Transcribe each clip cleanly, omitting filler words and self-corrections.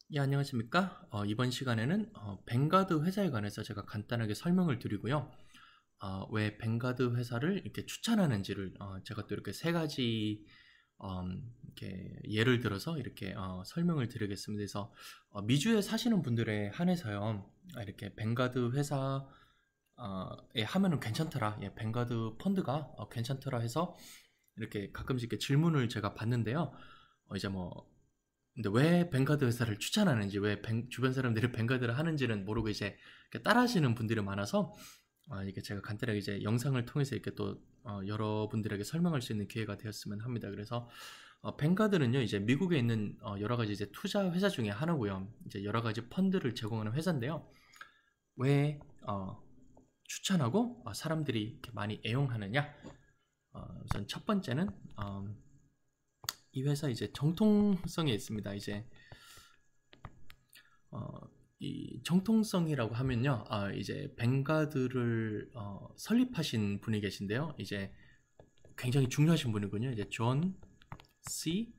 예, 안녕하십니까? 이번 시간에는 뱅가드 회사에 관해서 제가 간단하게 설명을 드리고요. 왜 뱅가드 회사를 이렇게 추천하는지를 제가 또 이렇게 세 가지 이렇게 예를 들어서 이렇게 설명을 드리겠습니다. 그래서 미주에 사시는 분들에 한해서요, 이렇게 뱅가드 회사에 하면은 괜찮더라. 예, 뱅가드 펀드가 괜찮더라 해서 이렇게 가끔씩 이렇게 질문을 제가 받는데요. 이제 뭐 근데 왜 뱅가드 회사를 추천하는지, 왜 주변 사람들이 뱅가드를 하는지는 모르고 이제 따라 하시는 분들이 많아서 이게 제가 간단하게 이제 영상을 통해서 이렇게 또 여러분들에게 설명할 수 있는 기회가 되었으면 합니다. 그래서 뱅가드는요, 이제 미국에 있는 여러 가지 이제 투자 회사 중에 하나고요. 이제 여러 가지 펀드를 제공하는 회사인데요. 왜 추천하고 사람들이 이렇게 많이 애용하느냐? 우선 첫 번째는 이 회사 이제 정통성에 있습니다. 이제 이 정통성이라고 하면요, 이제 뱅가드를 설립하신 분이 계신데요. 이제 굉장히 중요하신 분이군요. 이제 존 C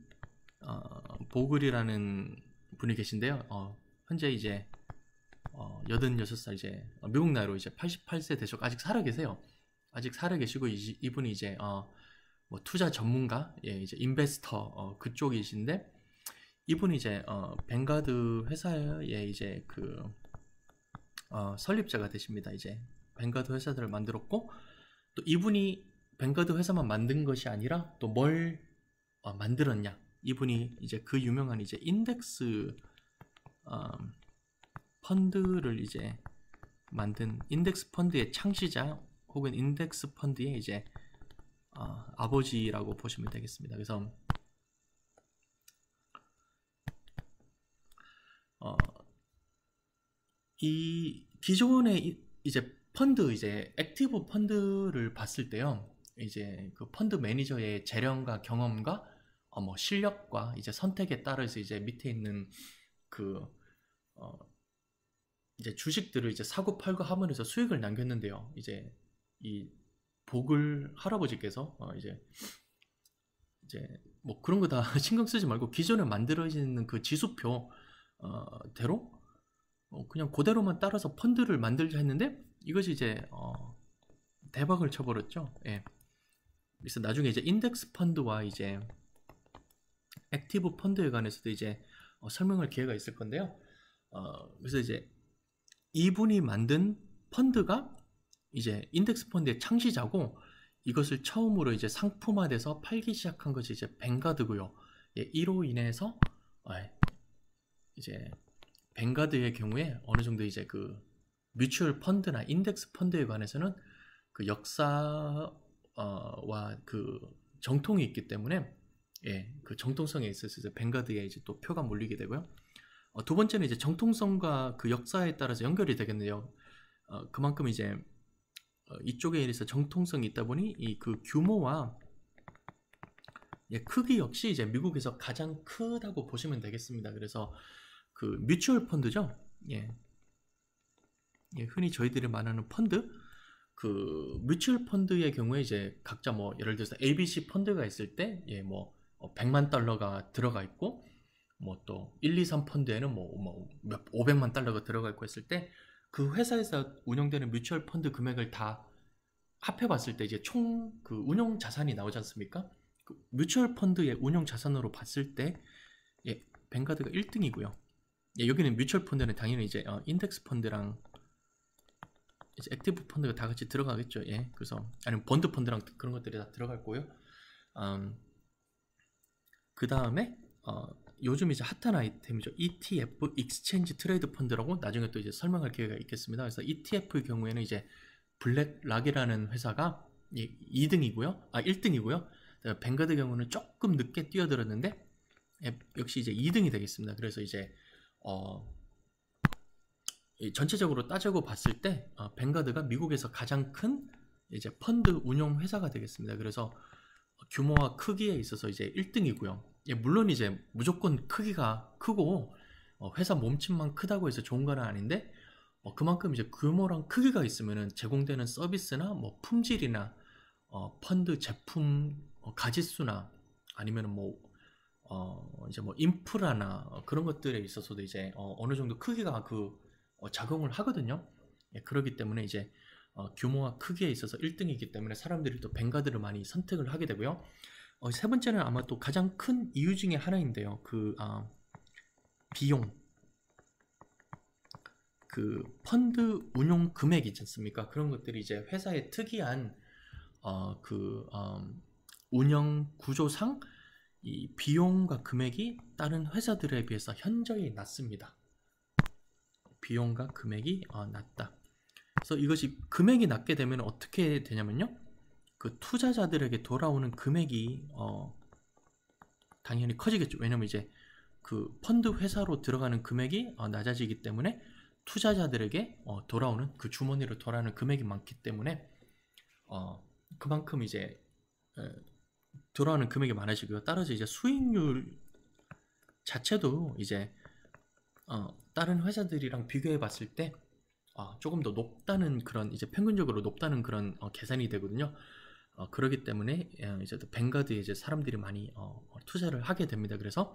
보글이라는 분이 계신데요. 현재 이제 86살, 이제 미국 나이로 이제 88세 되셨고 아직 살아 계세요. 아직 살아 계시고 이분이 이제 뭐 투자 전문가, 예, 이제 인베스터 그쪽이신데, 이분이 이제 뱅가드 회사의 이제 그 설립자가 되십니다. 이제 뱅가드 회사들을 만들었고, 또 이분이 뱅가드 회사만 만든 것이 아니라 또 뭘 만들었냐? 이분이 이제 그 유명한 이제 인덱스 펀드를 이제 만든 인덱스 펀드의 창시자, 혹은 인덱스 펀드의 이제 아버지라고 보시면 되겠습니다. 그래서 이 기존의 이제 펀드, 이제 액티브 펀드를 봤을 때요, 이제 그 펀드 매니저의 재량과 경험과 뭐 실력과 이제 선택에 따라서 이제 밑에 있는 그 이제 주식들을 이제 사고 팔고 하면서 수익을 남겼는데요. 이제 이 보글 할아버지께서 이제 뭐 그런 거 다 신경 쓰지 말고 기존에 만들어지는 그 지수표 대로 그냥 그대로만 따라서 펀드를 만들자 했는데, 이것이 이제 대박을 쳐버렸죠. 예. 그래서 나중에 이제 인덱스 펀드와 이제 액티브 펀드에 관해서도 이제 설명할 기회가 있을 건데요. 그래서 이제 이분이 만든 펀드가 이제 인덱스 펀드의 창시자고, 이것을 처음으로 이제 상품화돼서 팔기 시작한 것이 이제 뱅가드고요. 예, 이로 인해서 이제 뱅가드의 경우에 어느 정도 이제 그 뮤추얼 펀드나 인덱스 펀드에 관해서는 그 역사와 그 정통이 있기 때문에, 예, 그 정통성에 있어서 이제 뱅가드에 이제 또 표가 몰리게 되고요. 두 번째는 이제 정통성과 그 역사에 따라서 연결이 되겠네요. 그만큼 이제 이쪽에 있어 정통성이 있다 보니 이 그 규모와, 예, 크기 역시 이제 미국에서 가장 크다고 보시면 되겠습니다. 그래서 그 뮤추얼 펀드죠. 예. 예, 흔히 저희들이 말하는 펀드, 그 뮤추얼 펀드의 경우에 이제 각자 뭐 예를 들어서 ABC 펀드가 있을 때, 예, 뭐 100만 달러가 들어가 있고, 뭐 또 1, 2, 3 펀드에는 뭐 500만 달러가 들어가 있고 했을 때, 그 회사에서 운영되는 뮤추얼 펀드 금액을 다 합해 봤을 때 이제 총 그 운용 자산이 나오지 않습니까? 그 뮤추얼 펀드의 운용 자산으로 봤을 때, 예, 뱅가드가 1등이고요. 예, 여기는 뮤추얼 펀드는 당연히 이제 인덱스 펀드랑 이제 액티브 펀드가 다 같이 들어가겠죠. 예, 그래서 아니면 번드 펀드랑 그런 것들이 다 들어갈 거고요. 그 다음에 요즘 이제 핫한 아이템이죠. ETF, 익스체인지 트레이드 펀드라고 나중에 또 이제 설명할 기회가 있겠습니다. 그래서 ETF의 경우에는 이제 블랙락이라는 회사가 2등이고요. 1등이고요. 뱅가드 경우는 조금 늦게 뛰어들었는데, 예, 역시 이제 2등이 되겠습니다. 그래서 이제 전체적으로 따지고 봤을 때 뱅가드가 미국에서 가장 큰 이제 펀드 운용 회사가 되겠습니다. 그래서 규모와 크기에 있어서 이제 1등이고요. 예, 물론 이제 무조건 크기가 크고 회사 몸집만 크다고 해서 좋은 건 아닌데, 그만큼 이제 규모랑 크기가 있으면은 제공되는 서비스나 뭐 품질이나 펀드 제품 가짓수나 아니면은 뭐 이제 뭐 인프라나 그런 것들에 있어서도 이제 어느 정도 크기가 작용을 하거든요. 예, 그렇기 때문에 이제 규모와 크기에 있어서 1등이기 때문에 사람들이 또 뱅가드를 많이 선택을 하게 되고요. 세 번째는 아마 또 가장 큰 이유 중에 하나인데요. 비용, 펀드 운용 금액 있지 않습니까? 그런 것들이 이제 회사의 특이한 운영 구조상 이 비용과 금액이 다른 회사들에 비해서 현저히 낮습니다. 비용과 금액이 낮다. 그래서 이것이 금액이 낮게 되면 어떻게 되냐면요, 투자자들에게 돌아오는 금액이 당연히 커지겠죠. 왜냐면 이제 펀드 회사로 들어가는 금액이 낮아지기 때문에 투자자들에게 돌아오는 주머니로 돌아오는 금액이 많기 때문에 그만큼 이제 돌아오는 금액이 많아지고요. 따라서 이제 수익률 자체도 이제 다른 회사들이랑 비교해 봤을 때 조금 더 높다는 그런, 이제 평균적으로 높다는 그런 계산이 되거든요. 그렇기 때문에 이제 또 뱅가드에 이제 사람들이 많이 투자를 하게 됩니다. 그래서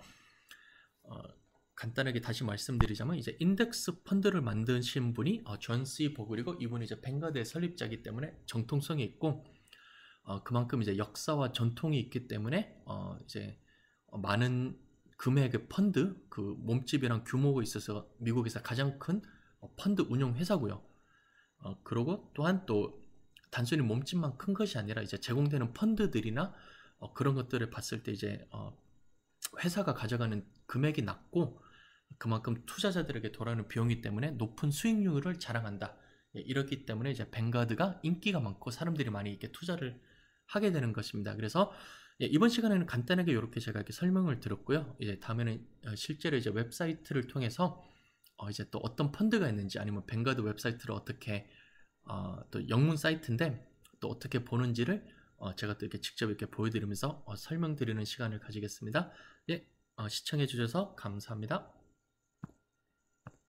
간단하게 다시 말씀드리자면 이제 인덱스 펀드를 만드신 분이 존 C. 보글이고, 이분이 이제 뱅가드의 설립자이기 때문에 정통성이 있고, 그만큼 이제 역사와 전통이 있기 때문에 이제 많은 금액의 펀드, 몸집이랑 규모가 있어서 미국에서 가장 큰 펀드 운용 회사고요. 그리고 또한 또 단순히 몸집만 큰 것이 아니라 이제 제공되는 펀드들이나 그런 것들을 봤을 때 이제 회사가 가져가는 금액이 낮고, 그만큼 투자자들에게 돌아오는 비용이기 때문에 높은 수익률을 자랑한다. 예, 이렇기 때문에 이제 뱅가드가 인기가 많고 사람들이 많이 이렇게 투자를 하게 되는 것입니다. 그래서 예, 이번 시간에는 간단하게 이렇게 제가 이렇게 설명을 드렸고요. 이제 다음에는 실제로 이제 웹사이트를 통해서 이제 또 어떤 펀드가 있는지, 아니면 뱅가드 웹사이트를 어떻게 또 영문 사이트인데 또 어떻게 보는지를 제가 또 이렇게 직접 이렇게 보여드리면서 설명드리는 시간을 가지겠습니다. 예, 시청해 주셔서 감사합니다.